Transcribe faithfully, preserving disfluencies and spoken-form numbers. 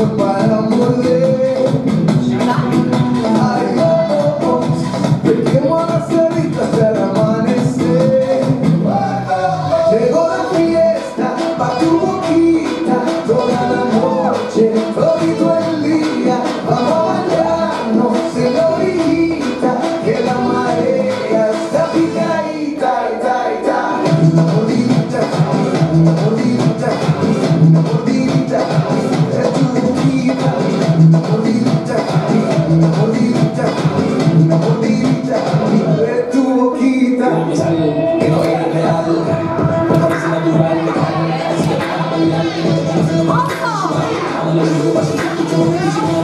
para morder. Ay, oh, oh, oh, te quemo las ceritas hasta el amanecer. Llegó la fiesta pa' tu boquita, toda la noche, todito el día. Vamos a bañarnos en la orillita, que la marea está picadita, ita, ita. Una mordidita, una mordidita, una mordidita de tu boquita. Una mordidita, una mordidita, una mordidita de tu boquita. Que no es real, no parece natural, es que es natural.